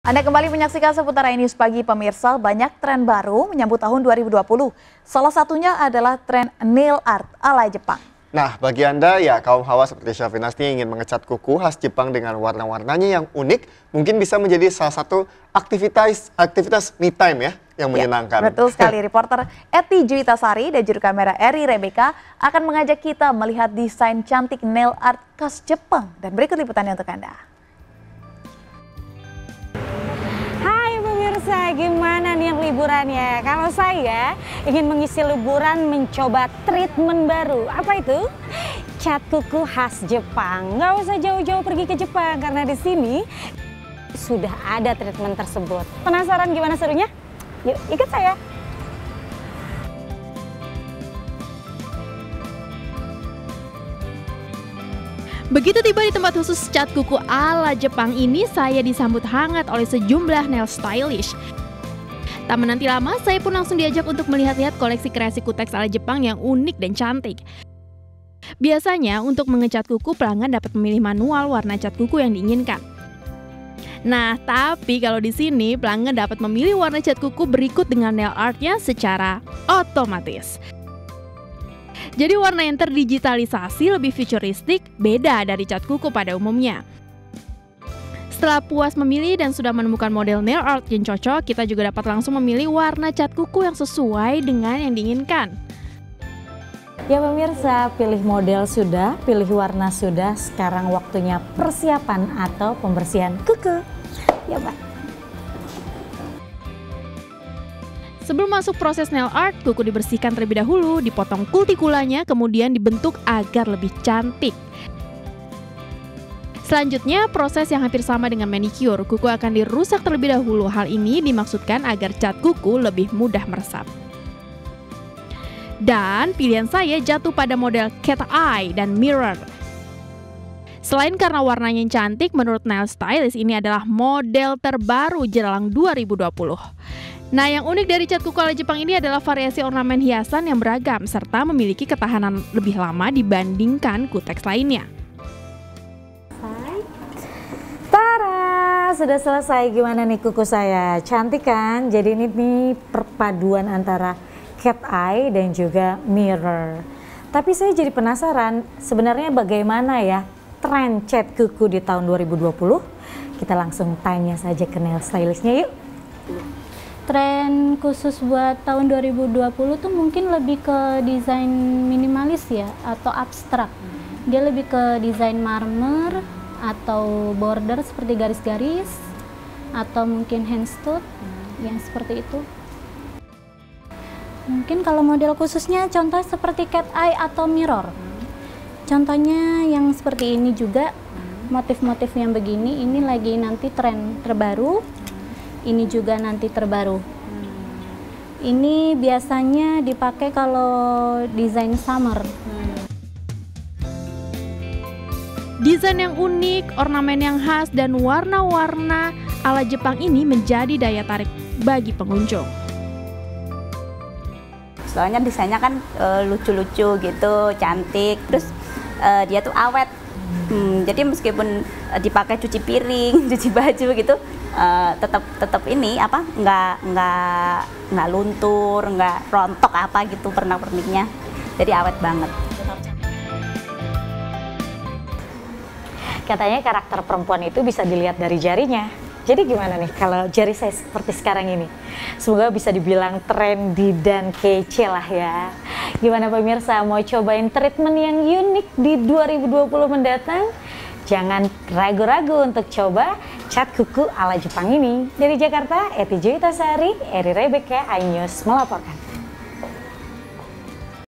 Anda kembali menyaksikan Seputar News Pagi pemirsa, banyak tren baru menyambut tahun 2020. Salah satunya adalah tren nail art ala Jepang. Nah, bagi Anda ya kaum hawa seperti Syafinasti yang ingin mengecat kuku khas Jepang dengan warna-warnanya yang unik, mungkin bisa menjadi salah satu aktivitas me time ya, yang menyenangkan. Betul sekali, reporter Eti Juitasari dan juru kamera Eri Rebeka akan mengajak kita melihat desain cantik nail art khas Jepang. Dan berikut liputannya untuk Anda. Gimana nih liburannya? Kalau saya ingin mengisi liburan mencoba treatment baru. Apa itu? Cat kuku khas Jepang. Nggak usah jauh-jauh pergi ke Jepang karena di sini sudah ada treatment tersebut. Penasaran gimana serunya? Yuk ikut saya. Begitu tiba di tempat khusus cat kuku ala Jepang ini, saya disambut hangat oleh sejumlah nail stylish. Tak menanti lama, saya pun langsung diajak untuk melihat-lihat koleksi kreasi kutex ala Jepang yang unik dan cantik. Biasanya, untuk mengecat kuku, pelanggan dapat memilih manual warna cat kuku yang diinginkan. Nah, tapi kalau di sini, pelanggan dapat memilih warna cat kuku berikut dengan nail artnya secara otomatis. Jadi warna yang terdigitalisasi lebih futuristik, beda dari cat kuku pada umumnya. Setelah puas memilih dan sudah menemukan model nail art yang cocok, kita juga dapat langsung memilih warna cat kuku yang sesuai dengan yang diinginkan. Ya pemirsa, pilih model sudah, pilih warna sudah, sekarang waktunya persiapan atau pembersihan kuku. Ya Pak. Sebelum masuk proses nail art, kuku dibersihkan terlebih dahulu, dipotong kultikulanya, kemudian dibentuk agar lebih cantik. Selanjutnya, proses yang hampir sama dengan manicure, kuku akan dirusak terlebih dahulu. Hal ini dimaksudkan agar cat kuku lebih mudah meresap. Dan pilihan saya jatuh pada model cat eye dan mirror. Selain karena warnanya yang cantik, menurut nail stylist ini adalah model terbaru jelang 2020. Nah, yang unik dari cat kuku ala Jepang ini adalah variasi ornamen hiasan yang beragam serta memiliki ketahanan lebih lama dibandingkan kutex lainnya. Tara, sudah selesai. Gimana nih kuku saya? Cantik kan? Jadi ini nih perpaduan antara cat eye dan juga mirror. Tapi saya jadi penasaran, sebenarnya bagaimana ya tren cat kuku di tahun 2020? Kita langsung tanya saja ke nail stylistnya yuk. Tren khusus buat tahun 2020 tuh mungkin lebih ke desain minimalis ya, atau abstrak. Dia lebih ke desain marmer atau border seperti garis-garis, atau mungkin handstud yang seperti itu. Mungkin kalau model khususnya contoh seperti cat eye atau mirror. Contohnya yang seperti ini juga, motif-motif yang begini, ini lagi nanti tren terbaru. Ini juga nanti terbaru. Ini biasanya dipakai kalau desain summer. Desain yang unik, ornamen yang khas, dan warna-warna ala Jepang ini menjadi daya tarik bagi pengunjung. Soalnya desainnya kan lucu-lucu gitu, cantik, terus dia tuh awet. Jadi meskipun dipakai cuci piring, cuci baju gitu, tetap ini apa nggak luntur, nggak rontok apa gitu pernak-perniknya, jadi awet banget. Katanya karakter perempuan itu bisa dilihat dari jarinya. Jadi gimana nih kalau jari saya seperti sekarang ini? Semoga bisa dibilang trendy dan kece lah ya. Gimana pemirsa, mau cobain treatment yang unik di 2020 mendatang? Jangan ragu-ragu untuk coba cat kuku ala Jepang ini. Dari Jakarta, Eti Juitasari, Eri Rebeka, iNews melaporkan.